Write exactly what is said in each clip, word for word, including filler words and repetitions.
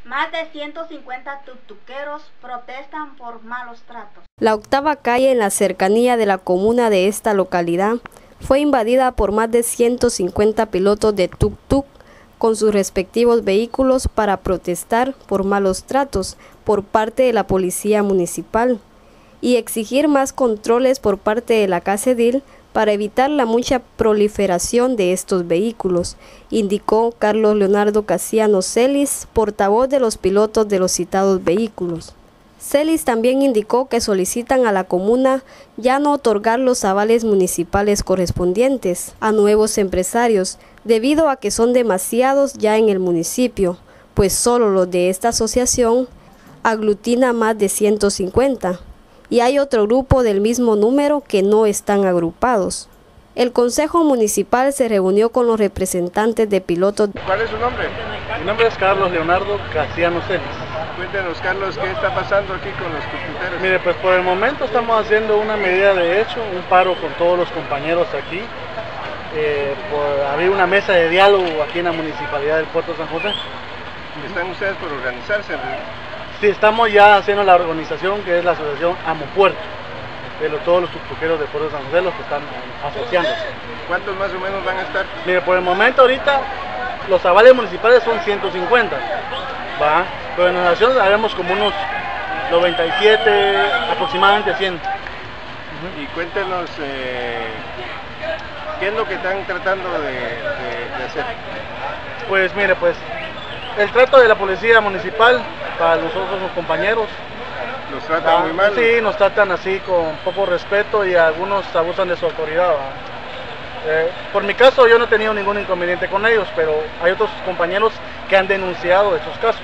Más de ciento cincuenta tuctuqueros protestan por malos tratos. La octava calle en la cercanía de la comuna de esta localidad fue invadida por más de ciento cincuenta pilotos de tuk-tuk con sus respectivos vehículos para protestar por malos tratos por parte de la policía municipal y exigir más controles por parte de la CACEDIL para evitar la mucha proliferación de estos vehículos, indicó Carlos Leonardo Casiano Celis, portavoz de los pilotos de los citados vehículos. Celis también indicó que solicitan a la comuna ya no otorgar los avales municipales correspondientes a nuevos empresarios, debido a que son demasiados ya en el municipio, pues solo los de esta asociación aglutina más de ciento cincuenta. Y hay otro grupo del mismo número que no están agrupados. El Consejo Municipal se reunió con los representantes de pilotos. ¿Cuál es su nombre? Mi nombre es Carlos Leonardo Casiano Celis. Cuéntenos, Carlos, ¿qué está pasando aquí con los tuctuqueros? Mire, pues por el momento estamos haciendo una medida de hecho, un paro con todos los compañeros aquí. Eh, por abrir una mesa de diálogo aquí en la Municipalidad del Puerto San José. ¿Están ustedes por organizarse? Sí, estamos ya haciendo la organización que es la asociación Amo Puerto, de los, todos los tuctuqueros de Puerto San José, los que están asociándose. ¿Cuántos más o menos van a estar? Mire, por el momento ahorita los avales municipales son ciento cincuenta, ¿va? Pero en la asociación haremos como unos noventa y siete, aproximadamente cien. Uh-huh. Y cuéntenos, eh, ¿qué es lo que están tratando de, de, de hacer? Pues mire, pues el trato de la policía municipal para nosotros los compañeros. ¿Los tratan ah, muy mal? Sí, nos tratan así con poco respeto y algunos abusan de su autoridad. Eh, por mi caso yo no he tenido ningún inconveniente con ellos, pero hay otros compañeros que han denunciado estos casos.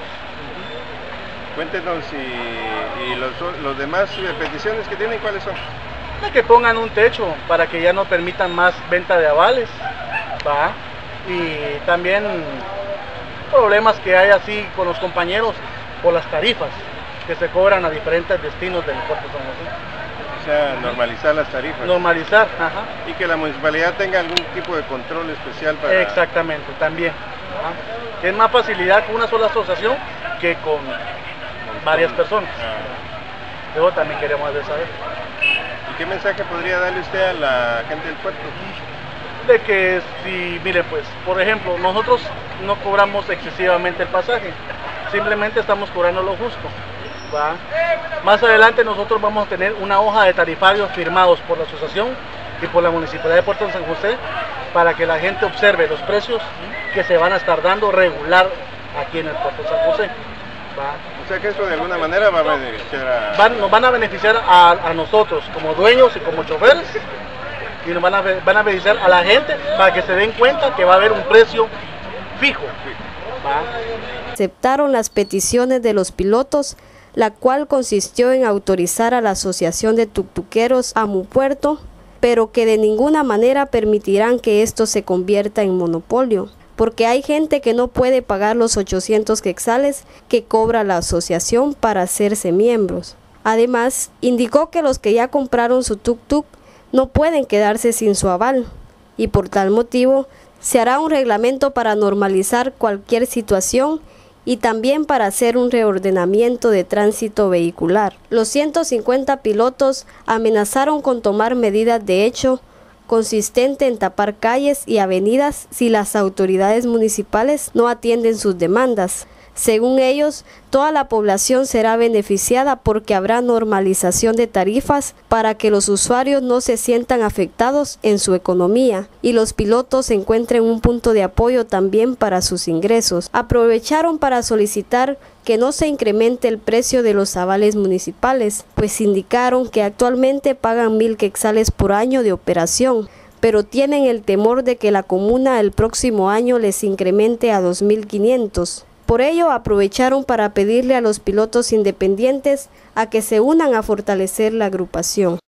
Cuéntenos, y, y los, los demás peticiones que tienen, ¿cuáles son? De que pongan un techo para que ya no permitan más venta de avales, ¿va? Y también problemas que hay así con los compañeros por las tarifas que se cobran a diferentes destinos del Puerto San José. O sea, normalizar las tarifas. Normalizar, ajá. Y que la municipalidad tenga algún tipo de control especial para... Exactamente, también. Ajá. Es más facilidad con una sola asociación que con varias personas. Ah. Eso también queremos saber. ¿Y qué mensaje podría darle usted a la gente del puerto? De que si, mire pues, por ejemplo, nosotros no cobramos excesivamente el pasaje, simplemente estamos cobrando lo justo, ¿va? Más adelante nosotros vamos a tener una hoja de tarifarios firmados por la asociación y por la Municipalidad de Puerto San José para que la gente observe los precios que se van a estar dando regular aquí en el Puerto San José, ¿va? O sea que eso de alguna manera va a beneficiar a... Van, nos van a beneficiar a, a nosotros como dueños y como choferes, y nos van a, van a beneficiar a la gente para que se den cuenta que va a haber un precio fijo. ¿Va? Aceptaron las peticiones de los pilotos, la cual consistió en autorizar a la Asociación de Tuctuqueros Amo Puerto, pero que de ninguna manera permitirán que esto se convierta en monopolio, porque hay gente que no puede pagar los ochocientos quetzales que cobra la asociación para hacerse miembros. Además, indicó que los que ya compraron su tuk-tuk no pueden quedarse sin su aval, y por tal motivo se hará un reglamento para normalizar cualquier situación y también para hacer un reordenamiento de tránsito vehicular. Los ciento cincuenta pilotos amenazaron con tomar medidas de hecho consistente en tapar calles y avenidas si las autoridades municipales no atienden sus demandas. Según ellos, toda la población será beneficiada porque habrá normalización de tarifas para que los usuarios no se sientan afectados en su economía y los pilotos encuentren un punto de apoyo también para sus ingresos. Aprovecharon para solicitar que no se incremente el precio de los avales municipales, pues indicaron que actualmente pagan mil quetzales por año de operación, pero tienen el temor de que la comuna el próximo año les incremente a dos mil quinientos. Por ello, aprovecharon para pedirle a los pilotos independientes a que se unan a fortalecer la agrupación.